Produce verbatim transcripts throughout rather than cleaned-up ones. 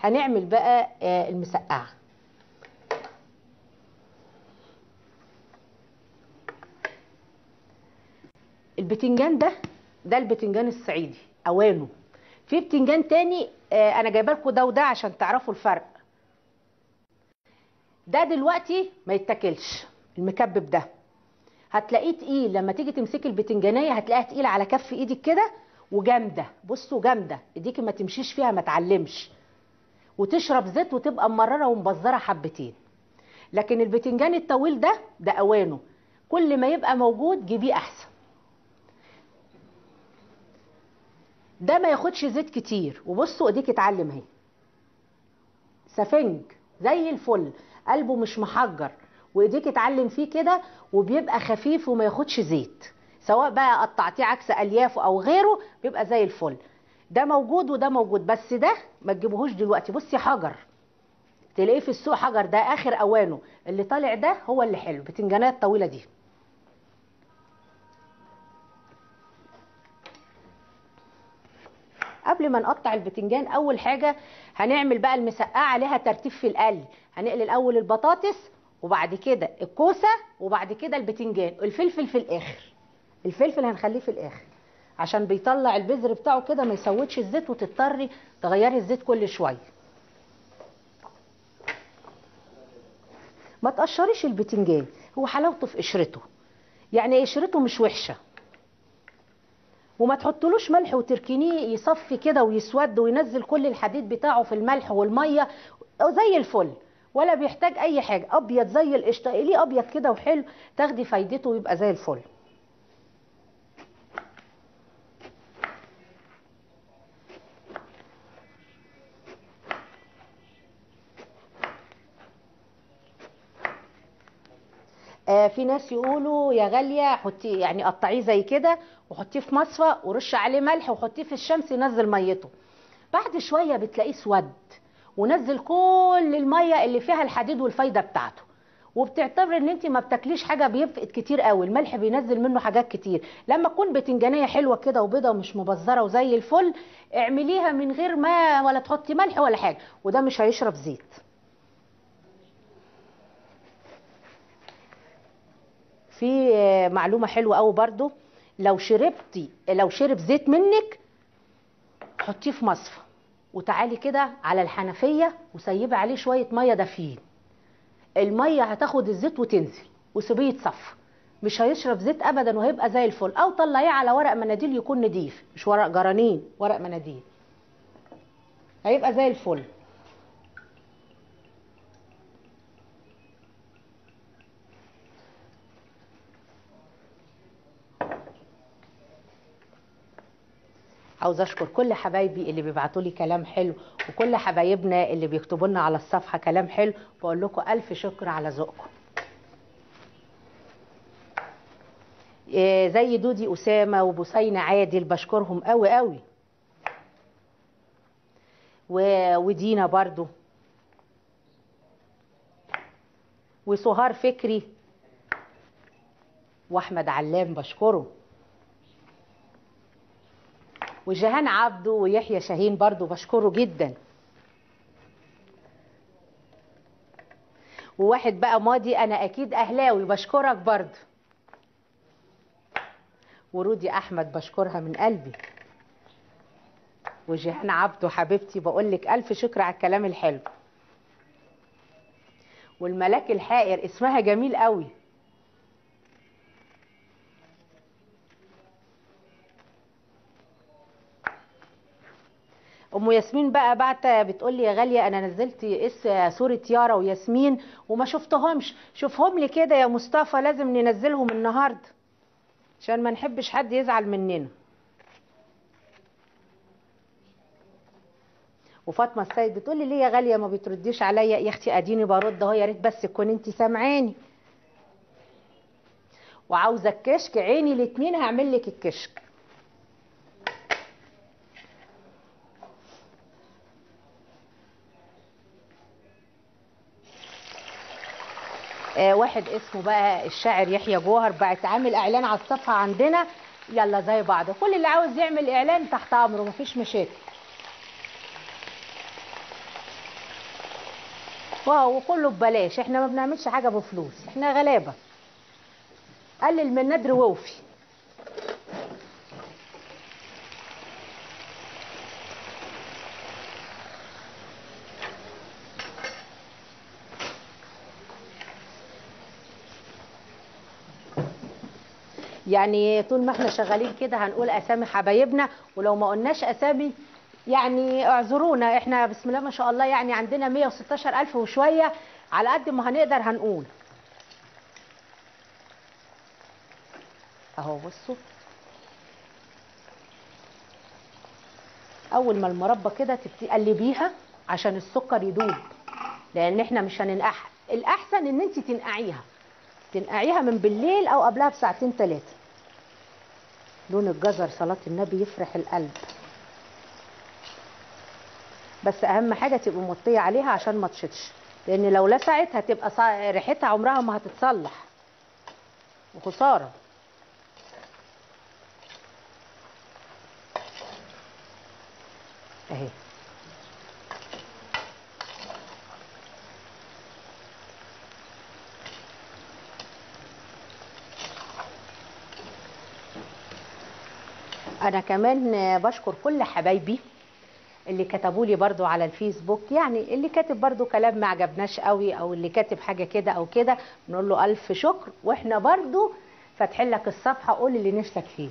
هنعمل بقى آه المسقعه. البتنجان ده ده البتنجان الصعيدي اوانه. في بتنجان تاني آه انا جايبه لكم ده وده عشان تعرفوا الفرق. ده دلوقتي ما يتاكلش، المكبب ده هتلاقيه تقيل، لما تيجي تمسكي البتنجانيه هتلاقيها تقيله على كف ايدك كده وجامده. بصوا جامده، ايديكي ما تمشيش فيها، ما تعلمش، وتشرب زيت وتبقى مرره ومبزره حبتين. لكن البتنجان الطويل ده ده اوانه، كل ما يبقى موجود جيبيه احسن. ده ما ياخدش زيت كتير، وبصوا ايديك اتعلم اهي، سفنج زي الفل، قلبه مش محجر، وايديك اتعلم فيه كده، وبيبقى خفيف وما ياخدش زيت، سواء بقى قطعتيه عكس الياف او غيره بيبقى زي الفل. ده موجود وده موجود، بس ده ما تجيبوهوش دلوقتي. بصي حجر، تلاقيه في السوق حجر، ده اخر اوانه، اللي طالع ده هو اللي حلو، بتنجانات الطويله دي. قبل ما نقطع البتنجان اول حاجه هنعمل بقى المسقعه عليها ترتيب في القلي. هنقلي الاول البطاطس، وبعد كده الكوسه، وبعد كده البتنجان، الفلفل في الاخر. الفلفل هنخليه في الاخر عشان بيطلع البذر بتاعه كده ما يسودش الزيت، وتضطري تغيري الزيت كل شويه. ما تقشريش البتنجان، هو حلاوته في قشرته، يعني قشرته مش وحشه. وما تحطلوش ملح وتركنيه يصفي كده ويسود وينزل كل الحديد بتاعه في الملح والميه زي الفل، ولا بيحتاج اي حاجه. ابيض زي القشطه، ليه ابيض كده وحلو، تاخدي فايدته ويبقى زي الفل. آه في ناس يقولوا يا غاليه حطيه، يعني قطعيه زي كده وحطيه في مصفى ورش عليه ملح وحطيه في الشمس ينزل ميته. بعد شويه بتلاقيه اسود ونزل كل الميه اللي فيها الحديد والفايده بتاعته، وبتعتبر ان انت ما بتاكليش حاجه، بيفقد كتير قوي، الملح بينزل منه حاجات كتير. لما تكون بتنجانيه حلوه كده وبيضه ومش مبزره وزي الفل، اعمليها من غير ما ولا تحطي ملح ولا حاجه، وده مش هيشرب زيت. في معلومه حلوه قوي برضو، لو شربتي لو شرب زيت منك حطيه في مصفى وتعالي كده على الحنفيه وسيبي عليه شويه ميه دافيين، الميه هتاخد الزيت وتنزل، وسيبيه يتصفى، مش هيشرب زيت ابدا وهيبقى زي الفل. او طلعيه على ورق مناديل يكون نضيف، مش ورق جرانين، ورق مناديل، هيبقى زي الفل. عاوزه اشكر كل حبايبي اللي بيبعتوا لي كلام حلو، وكل حبايبنا اللي بيكتبوا لنا على الصفحه كلام حلو، بقول لكم الف شكر على ذوقكم. إيه زي دودي اسامه وبوسينه عادل، بشكرهم قوي قوي، ودينا برضو، وسهار فكري، واحمد علام بشكره، وجهان عبده ويحيى شاهين برضو بشكره جدا. وواحد بقى ماضي انا اكيد اهلاوي بشكرك برضو، ورودي احمد بشكرها من قلبي، وجهان عبده حبيبتي بقول لك الف شكر على الكلام الحلو. والملاك الحائر اسمها جميل قوي. ام ياسمين بقى بعت بتقول لي يا غاليه انا نزلت اس صوره يارا وياسمين وما شفتهمش، شوفهم لي كده يا مصطفى، لازم ننزلهم النهارده عشان ما نحبش حد يزعل مننا. وفاطمه السيد بتقول لي ليه يا غاليه ما بترديش عليا؟ يا اختي اديني برد اهو، يا ريت بس تكون انت سامعاني. وعاوزه الكشك عيني الاتنين هعمل لك الكشك. آه واحد اسمه بقى الشاعر يحيى جوهر بعت عامل اعلان على الصفحه عندنا، يلا زي بعض، كل اللي عاوز يعمل اعلان تحت امره مفيش مشاكل. واو وكله ببلاش، احنا ما بنعملش حاجه بفلوس، احنا غلابه. قلل من ندر ووفي. يعني طول ما احنا شغالين كده هنقول اسامي حبايبنا، ولو ما قلناش اسامي يعني اعذرونا، احنا بسم الله ما شاء الله يعني عندنا مية وستاشر ألف وشويه، على قد ما هنقدر هنقول. اهو بصوا، اول ما المربى كده تبتدي قلبيها عشان السكر يدوب، لان احنا مش هننقعها. الاحسن ان انت تنقعيها تنقعيها من بالليل او قبلها بساعتين ثلاثه. لون الجزر صلاة النبي يفرح القلب، بس اهم حاجه تبقى مغطيه عليها عشان ما تشطش، لان لو لسعت هتبقى صا... ريحتها عمرها ما هتتصلح وخساره. اهي انا كمان بشكر كل حبايبي اللي كتبوا لي برضو على الفيسبوك، يعني اللي كاتب برضو كلام ما عجبناش قوي او اللي كاتب حاجه كده او كده، نقول له الف شكر، واحنا برضو فاتحين لك الصفحه، قول اللي نفسك فيه.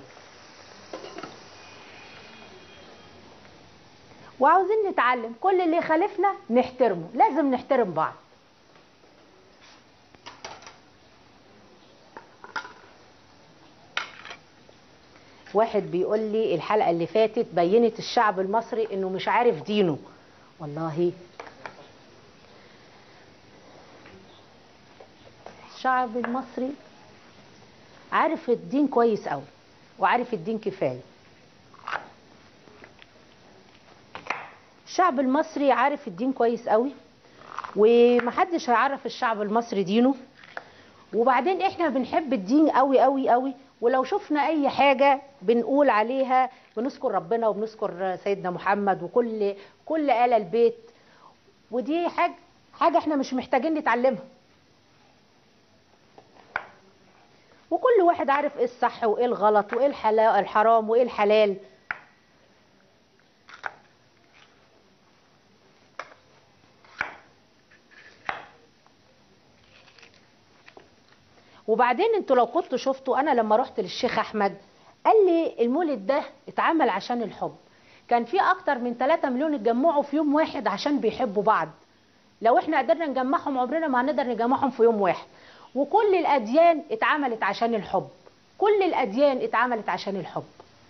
وعاوزين نتعلم، كل اللي يخالفنا نحترمه، لازم نحترم بعض. واحد بيقول لي الحلقه اللي فاتت بينت الشعب المصري انه مش عارف دينه. والله الشعب المصري عارف الدين كويس قوي، وعارف الدين كفايه. الشعب المصري عارف الدين كويس قوي، ومحدش هيعرف الشعب المصري دينه. وبعدين احنا بنحب الدين قوي قوي قوي، ولو شفنا اي حاجه بنقول عليها بنذكر ربنا وبنذكر سيدنا محمد وكل كل آل البيت، ودي حاجه حاجه احنا مش محتاجين نتعلمها. وكل واحد عارف ايه الصح وايه الغلط وايه الحرام وايه الحلال. وبعدين انتوا لو كنتوا شفتوا، انا لما رحت للشيخ احمد قال لي المولد ده اتعمل عشان الحب، كان في اكتر من ثلاثة مليون اتجمعوا في يوم واحد عشان بيحبوا بعض. لو احنا قدرنا نجمعهم عمرنا ما هنقدر نجمعهم في يوم واحد. وكل الاديان اتعملت عشان الحب، كل الاديان اتعملت عشان الحب.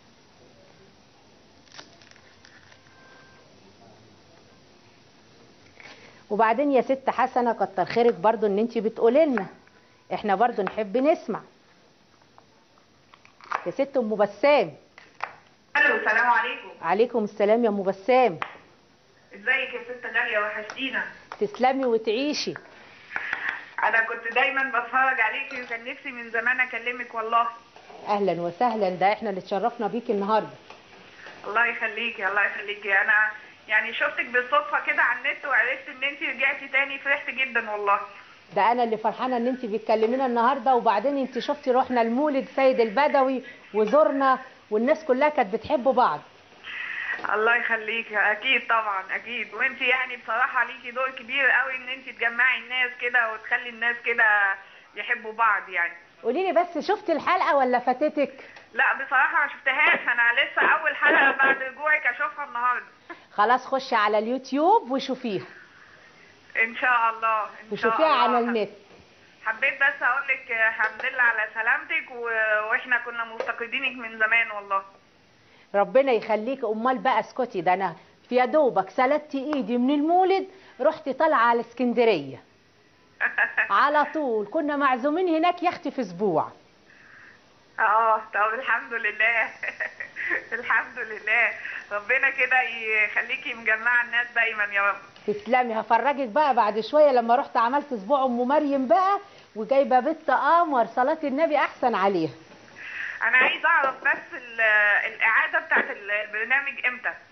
وبعدين يا ست حسنه كتر خيرك برضو ان انت بتقولي لنا، احنا برضو نحب نسمع. يا ست ام بسام. الو السلام عليكم. عليكم السلام يا ام بسام. ازيك يا ست غاليه، وحشتينا. تسلمي وتعيشي. انا كنت دايما بتفرج عليكي وكان نفسي من زمان اكلمك والله. اهلا وسهلا، ده احنا اللي اتشرفنا بيكي النهارده. الله يخليكي الله يخليكي. انا يعني شفتك بالصدفه كده على النت وعرفت ان انت رجعتي تاني، فرحت جدا والله. ده انا اللي فرحانه ان انت بتكلمينا النهارده. وبعدين انت شفتي رحنا المولد سيد البدوي وزرنا، والناس كلها كانت بتحب بعض. الله يخليكي. اكيد طبعا اكيد، وانت يعني بصراحه ليكي دور كبير قوي ان انت تجمعي الناس كده وتخلي الناس كده يحبوا بعض يعني. قولي لي بس، شفتي الحلقه ولا فاتتك؟ لا بصراحه ما شفتهاش، انا لسه اول حلقه بعد رجوعك اشوفها النهارده. خلاص خشي على اليوتيوب وشوفيها ان شاء الله ان شاء الله. وشوفيها على النت. حبيت بس اقول لك الحمد لله على سلامتك، و... واحنا كنا مفتقدينك من زمان والله. ربنا يخليك. امال بقى اسكتي، ده انا في يا دوبك سلتي ايدي من المولد رحت طالعه على اسكندريه على طول، كنا معزومين هناك يا اختي في اسبوع. اه طب الحمد لله الحمد لله. ربنا كده يخليكي مجمعه الناس دايما يا رب. تسلمي. هفرجك بقى بعد شويه لما رحت عملت اسبوع ام مريم بقى، وجايبه بنت قمر صلاه النبي احسن عليها. انا عايزه اعرف بس الاعاده بتاعت البرنامج امتى؟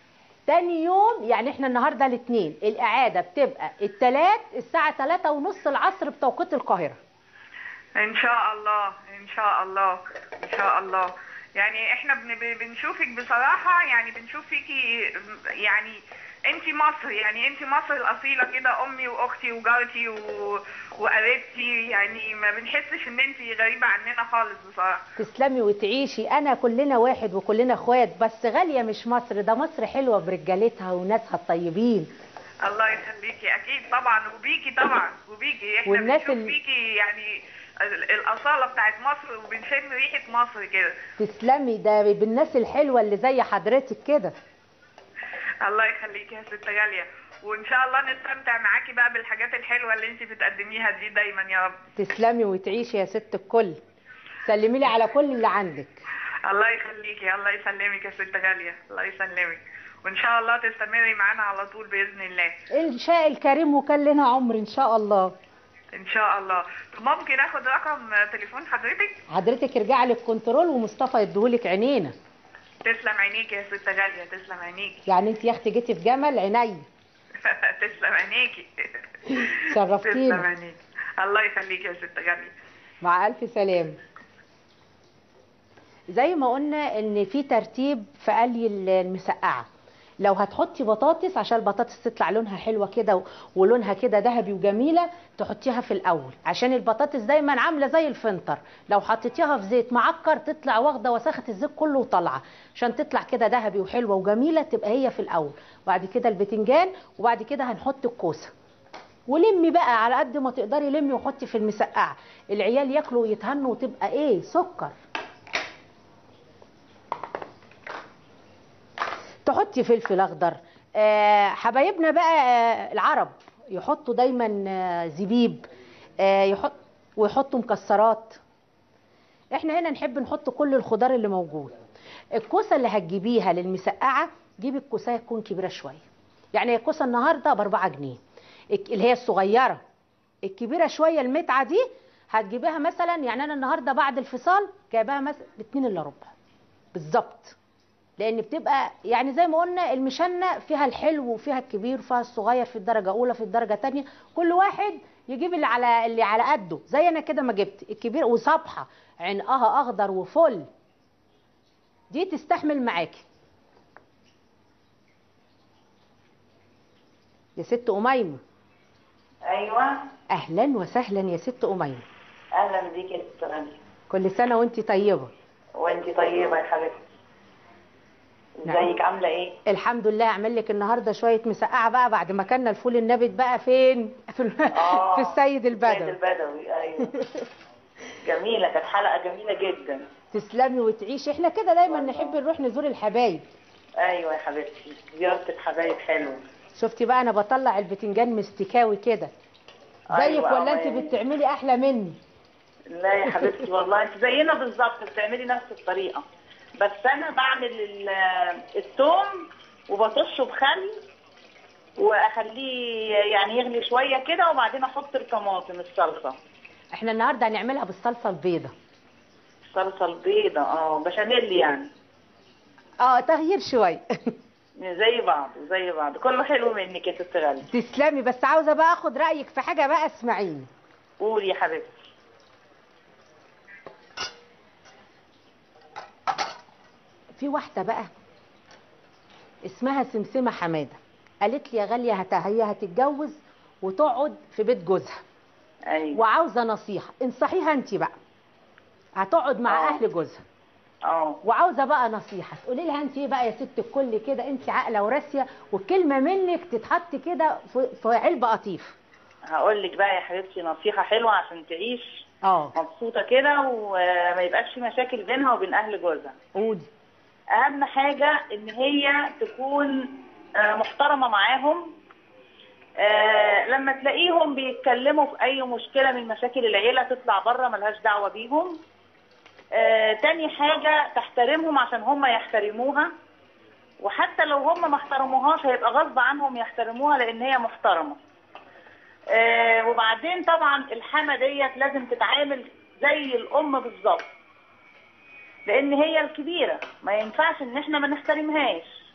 تاني يوم يعني احنا النهارده الاثنين، الاعاده بتبقى الثلاث الساعه ثلاثة ونص العصر بتوقيت القاهره. ان شاء الله ان شاء الله ان شاء الله. يعني احنا بن- بنشوفك بصراحه، يعني بنشوف فيكي يعني انت مصر، يعني انت مصر الاصيله كده، امي واختي وجارتي و- وقريبتي، يعني ما بنحسش ان انت غريبه عننا خالص بصراحه. تسلمي وتعيشي، انا كلنا واحد وكلنا اخوات، بس غاليه مش مصر، ده مصر حلوه برجالتها وناسها الطيبين. الله يخليكي، اكيد طبعا، وبيكي طبعا وبيكي، احنا والناس بنشوف ال- فيكي يعني ال- الاصاله بتاعت مصر، وبنشم ريحه مصر كده. تسلمي، ده بالناس الحلوه اللي زي حضرتك كده. الله يخليكي يا ست غاليه، وان شاء الله نستمتع معاكي بقى بالحاجات الحلوه اللي انت بتقدميها دي دايما يا رب. تسلمي وتعيشي يا ست الكل، سلمي لي على كل اللي عندك. الله يخليكي، الله يسلمك يا ست غاليه، الله يسلمك، وان شاء الله تستمري معانا على طول باذن الله. ان شاء الكريم وكان لنا عمر ان شاء الله. ان شاء الله. ممكن اخد رقم تليفون حضرتك؟ حضرتك ارجعي للكنترول ومصطفى يديهولك عينينا. تسلم عينيكي يا ست غاليه، تسلم عينيكي. يعني انت يا اختي جيتي في جمل عيني. تسلم عينيكي. شرفتينا. تسلم عينيكي، الله يخليكي يا ست غاليه. مع الف سلامه. زي ما قلنا ان في ترتيب في قلي المسقعه. لو هتحطي بطاطس عشان البطاطس تطلع لونها حلوه كده و- ولونها كده ذهبي وجميله، تحطيها في الاول عشان البطاطس دايما عامله زي الفلتر، لو حطيتيها في زيت معكر تطلع واخده وساخه الزيت كله وطالعه، عشان تطلع كده ذهبي وحلوه وجميله تبقى هي في الاول، وبعد كده البتنجان، وبعد كده هنحط الكوسه. ولمي بقى على قد ما تقدري، لمي وحطي في المسقعه، العيال ياكلوا ويتهنوا وتبقى ايه سكر. تحطي فلفل اخضر. آه حبايبنا بقى آه العرب يحطوا دايما آه زبيب، آه يحط ويحطوا مكسرات. احنا هنا نحب نحط كل الخضار اللي موجود. الكوسه اللي هتجيبيها للمسقعه جيبي الكوسه تكون كبيره شويه، يعني الكوسه النهارده ب أربعة جنيه اللي هي الصغيره. الكبيره شويه المتعه دي هتجيبيها مثلا، يعني انا النهارده بعد الفصال جايباها مثلا باتنين الا ربع بالظبط، لان بتبقى يعني زي ما قلنا المشنه فيها الحلو وفيها الكبير وفيها الصغير، في الدرجه اولى في الدرجه تانية، كل واحد يجيب اللي على اللي على قده. زي انا كده ما جبت الكبير وصبحه عنقها اخضر وفل، دي تستحمل معاكي يا ست أميمة. ايوه، اهلا وسهلا يا ست أميمة. اهلا بيك يا ست غالية. كل سنه وانت طيبه. وانتي طيبه يا حبيبتي. نعم. ازيك عامله ايه؟ الحمد لله. اعمل لك النهارده شويه مسقعه بقى بعد ما كنا الفول النابت بقى فين في, ال... اه في السيد البدوي. السيد البدوي، ايوه. جميله، كانت حلقه جميله جدا. تسلمي وتعيشي، احنا كده دايما والله. نحب نروح نزور الحبايب. ايوه يا حبيبتي، زياره الحبايب حلوه. شفتي بقى انا بطلع البتنجان مستكاوي كده زيك، أيوة، ولا آه، انت يعني. بتعملي احلى مني؟ لا يا حبيبتي والله انت زينا بالظبط، بتعملي نفس الطريقه، بس انا بعمل ال- الثوم وبطشه بخل واخليه يعني يغلي شويه كده، وبعدين احط الطماطم الصلصه. احنا النهارده هنعملها بالصلصه البيضه. الصلصه البيضه، اه بشاميل يعني. اه تغيير شويه. زي بعض زي بعض، كله حلو منك يا ست غالية. تسلمي، بس عاوزه بقى اخد رايك في حاجه بقى، اسمعيني. قولي يا حبيبتي. في واحده بقى اسمها سمسمه حماده، قالت لي يا غاليه هت- هي هتتجوز وتقعد في بيت جوزها، ايوه. وعاوزه نصيحه انصحيها انت بقى. هتقعد مع آه. اهل جوزها اه وعاوزه بقى نصيحه تقولي لها انت ايه بقى يا ست الكل كده، انت عاقله وراسيه، والكلمه منك تتحط كده في في علبه قطيف. هقول لك بقى يا حبيبتي نصيحه حلوه عشان تعيش اه مبسوطه كده وما يبقاش في مشاكل بينها وبين اهل جوزها. قولي. اهم حاجه ان هي تكون آه، محترمه معاهم. آه، لما تلاقيهم بيتكلموا في اي مشكله من مشاكل العيله تطلع بره، ملهاش دعوه بيهم. آه، تاني حاجه تحترمهم عشان هم يحترموها، وحتى لو هم ما احترموهاش هيبقى غصب عنهم يحترموها لان هي محترمه. آه، وبعدين طبعا الحما ديت لازم تتعامل زي الام بالظبط، لان هي الكبيره ما ينفعش ان احنا ما نحترمهاش.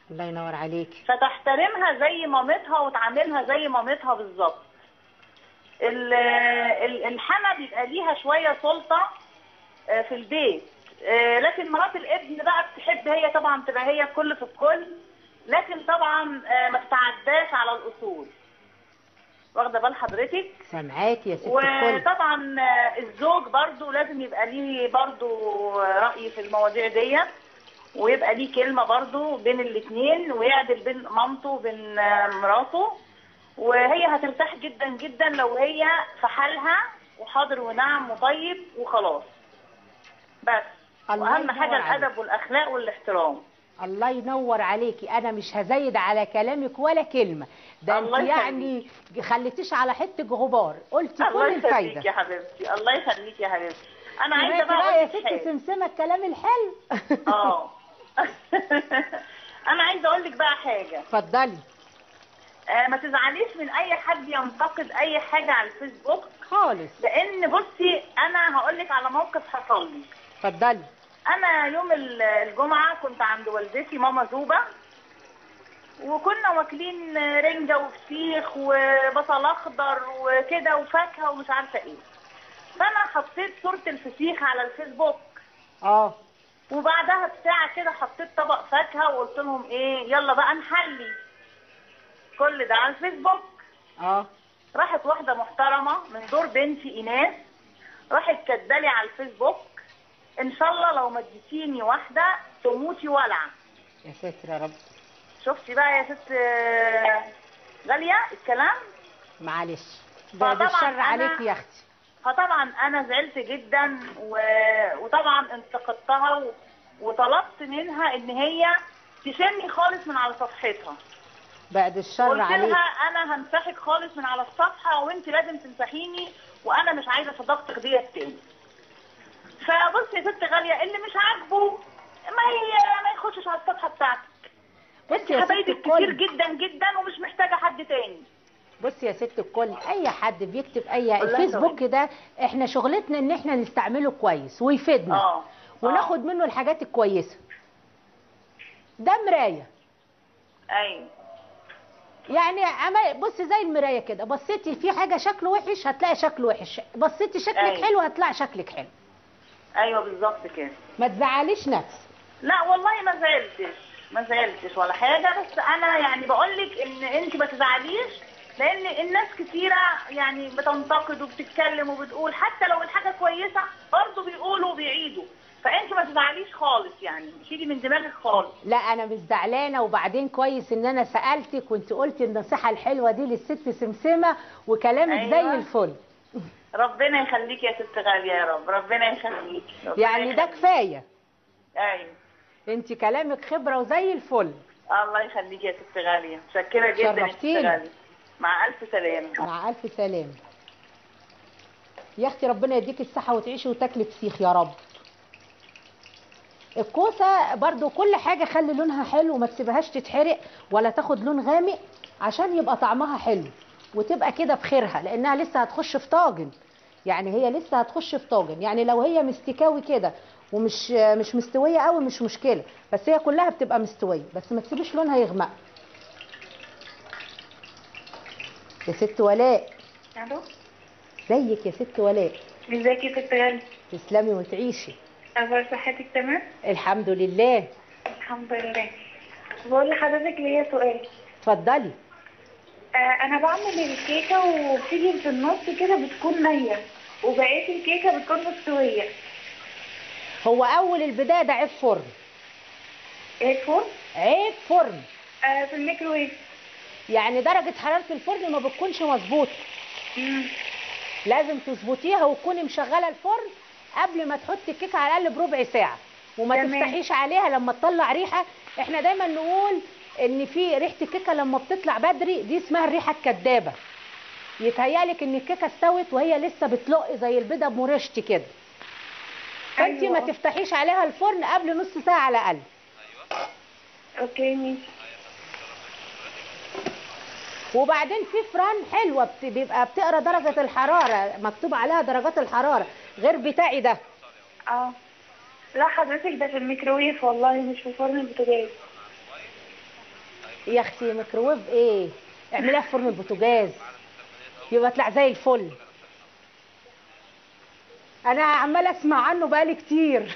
الله ينور عليكي. فتحترمها زي مامتها وتعاملها زي مامتها بالظبط. ال- ال- الحما بيبقى ليها شويه سلطه آه، في البيت، آه، لكن مرات الابن بقى بتحب هي طبعا تبقى هي الكل في الكل، لكن طبعا آه، ما تتعداش على الاصول. واخده بال حضرتك؟ سامعاكي يا ست الكل. وطبعا آه، الزوج برضو لازم يبقى ليه برضو رأي في المواضيع ديت، ويبقى ليه كلمة برضو بين الاثنين، ويعدل بين مامته وبين آه، مراته. وهي هترتاح جدا جدا لو هي في حالها وحاضر ونعم وطيب وخلاص بس. الله واهم ينور حاجة عليك. الادب والاخلاق والاحترام. الله ينور عليكي، انا مش هزايد على كلامك ولا كلمه، ده انت الله يعني خليتيش على حته غبار، قلتي كل الله الفايده. يخليك يا حبيبتي، الله يخليك يا حبيبتي. انا عايزه سمعتي بقى بقى يا اقول لك ست حاجه. سمسمه الكلام الحلو. اه انا عايزه اقول لك بقى حاجه. اتفضلي. آه ما تزعليش من اي حد ينتقد اي حاجه على الفيسبوك خالص. لان بصي انا هقول لك على موقف حصل لي. اتفضلي. انا يوم ال- الجمعه كنت عند والدتي ماما زوبه، وكنا واكلين رنجه وفسيخ وبصل اخضر وكده وفاكهه ومش عارفه ايه. فانا حطيت صوره الفسيخ على الفيسبوك، اه وبعدها بساعه كده حطيت طبق فاكهه وقلت لهم ايه يلا بقى نحلي. كل ده على الفيسبوك. اه راحت واحده محترمه من دور بنتي ايناس، راحت كدالي على الفيسبوك ان شاء الله لو ما اديتيني واحده تموتي ولعه. يا ساتر يا رب. شفتي بقى يا ست آه، غاليه الكلام؟ معلش ده فطبعاً الشر أنا- عليك يا اختي. فطبعا انا زعلت جدا و... وطبعا انتقدتها و... وطلبت منها ان هي تشيلني خالص من على صفحتها. بعد الشر قلت عليك. لها انا همسحك خالص من على الصفحه وانت لازم تمسحيني، وانا مش عايزه صداقتك ديت تاني. فبصي يا ست غاليه اللي مش عاجبه ما ي... ما يخشش على الصفحه بتاعتك. بصي يا ست حبايبك كتير الكل. جدا جدا ومش محتاجه حد تاني. بصي يا ست الكل، اي حد بيكتب اي الله الفيسبوك ده احنا شغلتنا ان احنا نستعمله كويس ويفيدنا اه وناخد منه الحاجات الكويسه. ده مرايه. ايوه يعني عما- بصي زي المرايه كده، بصيتي في حاجه شكله وحش هتلاقي شكله وحش، بصيتي شكلك أيوة. حلو هتلاقي شكلك حلو. ايوه بالظبط كده. ما تزعليش نفسك. لا والله ما زعلتش ما زعلتش ولا حاجه، بس انا يعني بقول لك ان انت ما تزعليش، لان الناس كتيره يعني بتنتقد وبتتكلم وبتقول حتى لو الحاجه كويسه برضه بيقولوا وبيعيدوا، فانت ما تزعليش خالص، يعني شيلي من دماغك خالص. لا انا مش زعلانه، وبعدين كويس ان انا سالتك وانت قلتي النصيحه الحلوه دي للست سمسمه وكلامك أيوة. زي الفل. ربنا يخليك يا ست غاليه يا رب، ربنا يخليك ربنا يعني ده يخليك. كفايه. ايوه انت كلامك خبره وزي الفل. الله يخليك يا ست غاليه، متشكره جدا يا ست شرفتينا. غاليه. مع الف سلامه. مع الف سلامه. يا اختي ربنا يديك الصحه وتعيشي وتاكلي فسيخ يا رب. الكوسه برضو كل حاجه خلي لونها حلو وما تسيبهاش تتحرق ولا تاخد لون غامق عشان يبقى طعمها حلو وتبقى كده بخيرها، لانها لسه هتخش في طاجن. يعني هي لسه هتخش في طاجن، يعني لو هي مستكاوي كده ومش مش مستويه قوي مش مشكله، بس هي كلها بتبقى مستويه، بس ما تسيبيش لونها يغمق. يا ست ولاء. الو زيك يا ست ولاء. ازيك يا ست غالي؟ تسلمي وتعيشي. اخبار صحتك تمام؟ الحمد لله. الحمد لله. بقول لحضرتك ليا سؤال. اتفضلي. آه انا بعمل الكيكه وبتيجي في النص كده بتكون نيه وبقيه الكيكه بتكون مستويه. هو اول البدايه ده عيب فرن. ايه الفرن؟ عيب فرن. آه في الميكروويف. يعني درجه حراره الفرن ما بتكونش مظبوطه. امم لازم تظبطيها وتكوني مشغله الفرن قبل ما تحطي الكيكه على الاقل بربع ساعه، وما تمام. تفتحيش عليها لما تطلع ريحه. احنا دايما نقول ان في ريحه الكيكه لما بتطلع بدري دي اسمها الريحه الكدابه. يتهيألك ان الكيكه استوت وهي لسه بتلق زي البيضه بمرشتي كده. فانت أيوة. ما تفتحيش عليها الفرن قبل نص ساعه على الاقل. اوكي ماشي. وبعدين في فران حلوه بت- بيبقى بتقرا درجه الحراره، مكتوب عليها درجات الحراره غير بتاعي ده. اه لا حضرتك ده في الميكروويف والله مش في فرن البوتاجاز. يا اختي ميكروويف ايه؟ اعمليها في فرن البوتاجاز يبقى اطلع زي الفل. انا عماله اسمع عنه بقالي كتير.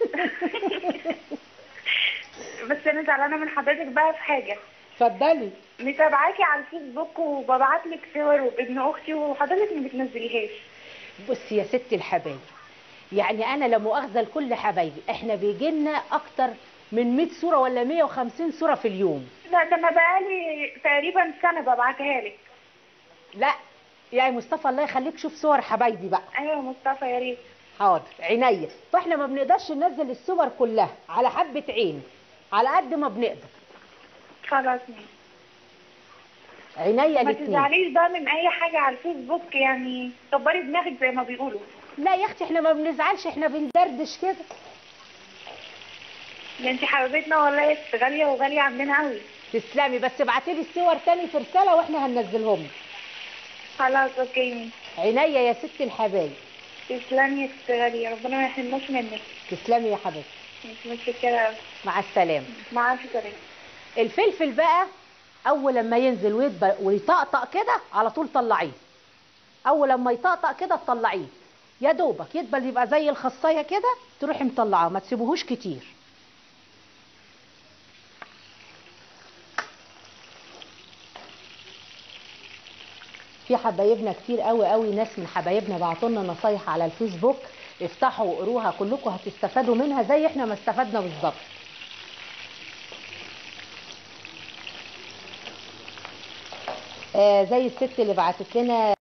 بس انا زعلانه من حضرتك بقى في حاجه. اتفضلي. متابعاكي على الفيسبوك وببعت لك صور وابن اختي وحضرتك ما بتنزليهاش. بصي يا ستي الحبايب، يعني انا لا مؤاخذه لكل حبايبي، احنا بيجي لنا اكتر من مية صوره ولا مية وخمسين صوره في اليوم. لا ده انا بقالي تقريبا سنه ببعتها لك. لا يا مصطفى الله يخليك شوف صور حبايبي بقى. ايوه يا مصطفى يا ريت. حاضر عينيا، فاحنا ما بنقدرش ننزل الصور كلها على حبه عين، على قد ما بنقدر. خلاص ماشي. عينيا ما الاتنين. تزعليش بقى من اي حاجه على الفيسبوك، يعني كبري دماغك زي ما بيقولوا. لا يا اختي احنا ما بنزعلش، احنا بندردش كده. ده انت حبيبتنا والله يا ست غاليه وغاليه عندنا قوي. تسلمي، بس ابعتي لي الصور تاني في رساله واحنا هننزلهم لك. خلاص اوكي. عينيا يا ست الحبايب. تسلمي يا ست غاليه، ربنا ما يحرمناش منك. تسلمي يا حبيبتي. مش متشكره. مع السلامه. مع الف سلامه. الفلفل بقى اول لما ينزل ويدبل ويطقطق كده على طول طلعيه. اول لما يطقطق كده تطلعيه، يا دوبك يدبل يبقى زي الخصايه كده تروحي مطلعاه، ما تسيبوهوش كتير. في حبايبنا كتير قوي قوي، ناس من حبايبنا بعتوا لنا نصايح على الفيسبوك، افتحوا وقروها كلكم هتستفادوا منها زي احنا ما استفدنا بالظبط. آه زي الست اللي بعتت لنا